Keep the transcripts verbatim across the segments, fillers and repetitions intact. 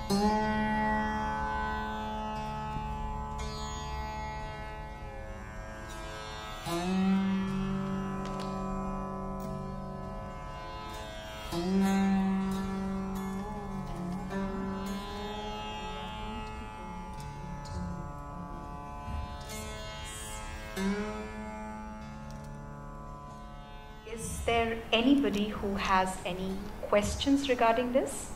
Is there anybody who has any questions regarding this?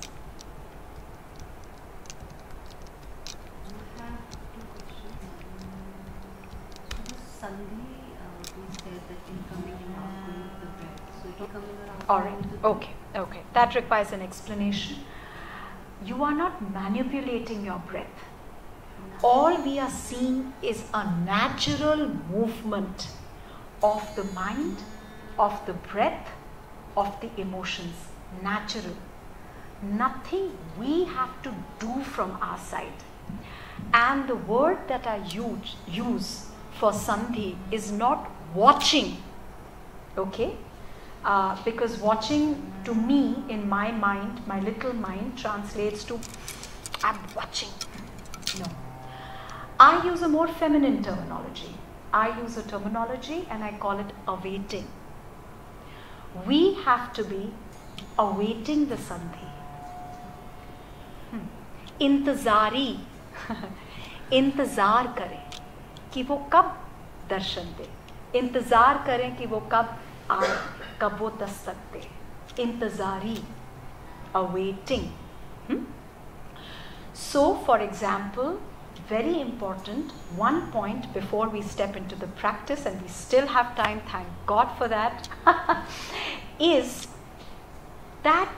I have two questions. So the Sandhi, uh, we said that in coming and outgoing of the breath. So it will come in or out. All right. Okay. Okay. That requires an explanation. You are not manipulating your breath. All we are seeing is a natural movement of the mind, of the breath, of the emotions. Natural. Nothing we have to do from our side. And the word that I use, use for Sandhi is not watching. Okay? Uh, because watching to me, in my mind, my little mind, translates to I'm watching. No. I use a more feminine terminology. I use a terminology and I call it awaiting. We have to be awaiting the Sandhi. Hmm. Intazari. इंतज़ार करें कि वो कब दर्शन दे, इंतज़ार करें कि वो कब आए, कब वो दस्तक दे. इंतज़ारी, awaiting. Hmm? So, for example, very important, one point before we step into the practice, and we still have time, thank God for that, is that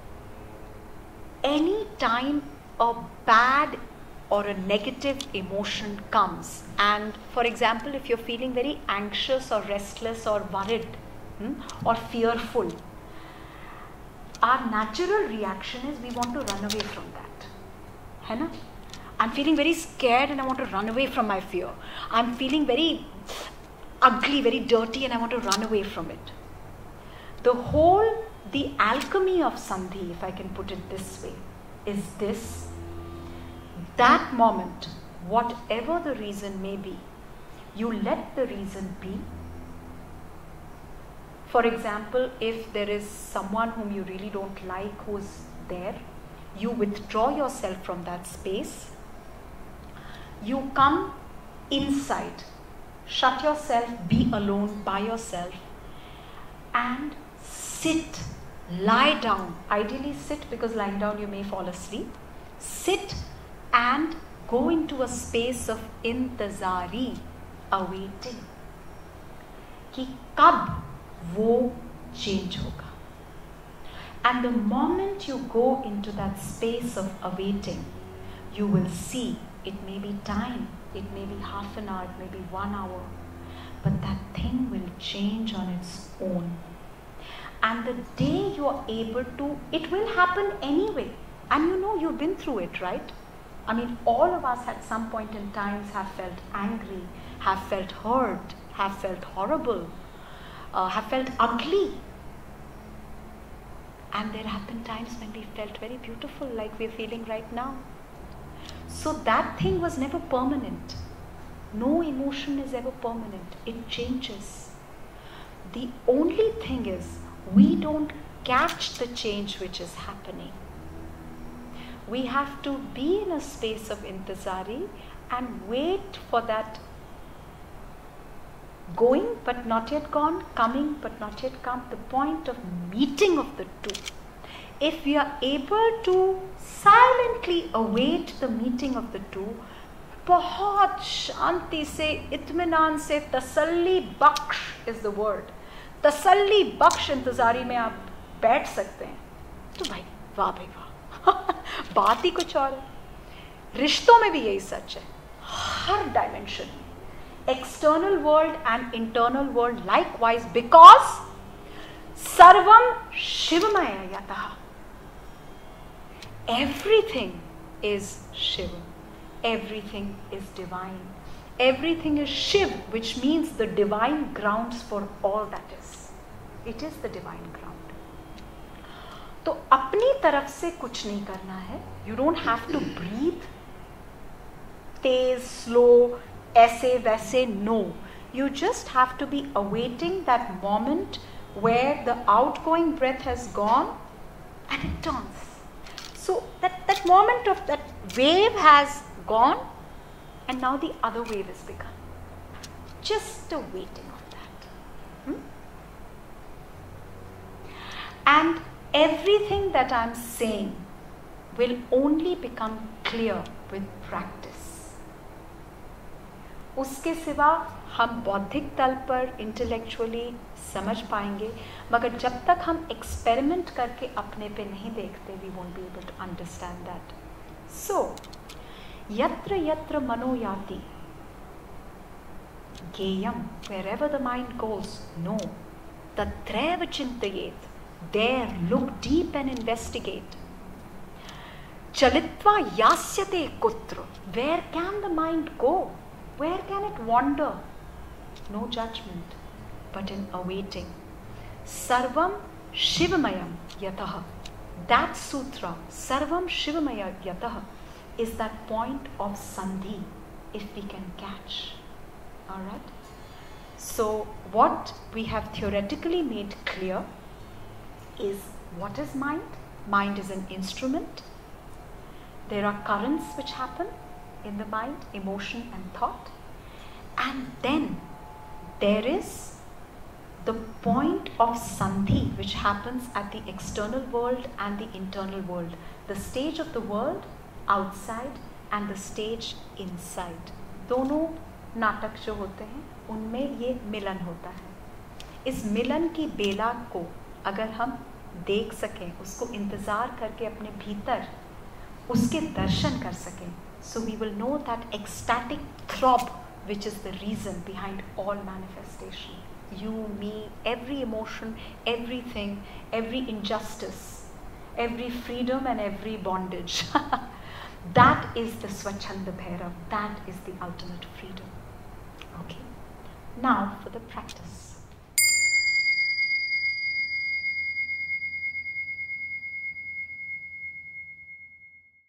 any time a bad or a negative emotion comes, and for example, if you're feeling very anxious or restless or worried hmm, or fearful, our natural reaction is we want to run away from that. Hai na? I'm feeling very scared and I want to run away from my fear. I'm feeling very ugly, very dirty, and I want to run away from it. The whole, the alchemy of Sandhi, if I can put it this way, is this. That moment, whatever the reason may be, you let the reason be. For example, if there is someone whom you really don't like who is there, you withdraw yourself from that space. You come inside, shut yourself, be alone by yourself, and sit, lie down. Ideally sit, because lying down you may fall asleep. Sit and go into a space of intazari, awaiting. Ki kab wo change hoga. And the moment you go into that space of awaiting, you will see, it may be time, it may be half an hour, it may be one hour, but that thing will change on its own. And the day you are able to, it will happen anyway. And you know, you've been through it, right? I mean, all of us at some point in times have felt angry, have felt hurt, have felt horrible, uh, have felt ugly. And there have been times when we felt very beautiful, like we're feeling right now. So that thing was never permanent. No emotion is ever permanent. It changes. The only thing is, we don't catch the change which is happening. We have to be in a space of intizari and wait for that going but not yet gone, coming but not yet come, the point of meeting of the two. If we are able to silently await the meeting of the two, बहुत शांति से, इत्मीनान से, तसल्ली बख्श is the word. तसल्ली बख्श इंतजारी में आप बैठ सकते हैं, तो भाई वाह भाई वाह. बात ही कुछ और है. रिश्तों में भी यही सच है. हर डायमेंशन में, external world and internal world likewise, because sarvam shivamaya yataha. Everything is Shiva. Everything is divine. Everything is Shiv, which means the divine grounds for all that is. It is the divine ground. तो अपनी तरफ से कुछ नहीं करना है. You don't have to breathe Tej, slow, ऐसे वैसे. No. You just have to be awaiting that moment where the outgoing breath has gone and it turns. So that, that moment of that wave has gone and now the other wave has begun. Just a waiting of that. Hmm? And everything that I'm saying will only become clear with practice. उसके सिवा हम बौद्धिक तल पर intellectually समझ पाएंगे, मगर जब तक हम एक्सपेरिमेंट करके अपने पे नहीं देखते, we won't be able to understand that. So यत्र यत्र मनो याति गेयम, wherever the mind goes, no, tatraiva chintayet, there look deep and investigate. Chalitva yasyate kutra, where can the mind go? Where can it wander? No judgment, but in awaiting. Sarvam Shivamayam Yataha. That sutra, Sarvam Shivamaya Yataha, is that point of Sandhi, if we can catch. Alright? So, what we have theoretically made clear is what is mind? Mind is an instrument. There are currents which happen in the mind, emotion and thought. And then there is the point of Sandhi which happens at the external world and the internal world. The stage of the world outside and the stage inside. दोनों नाटक जो होते हैं उनमें ये मिलन होता है. इस मिलन की बेला को अगर हम देख सकें, उसको इंतज़ार करके अपने भीतर उसके दर्शन कर सकें, so we will know that ecstatic throb which is the reason behind all manifestation. You, me, every emotion, everything, every injustice, every freedom and every bondage. That is the Svachhanda Bhairava. That is the ultimate freedom. Okay. Now for the practice.